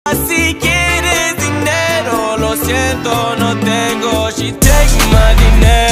Si quieres dinero, lo siento, no tengo. She take my dinero.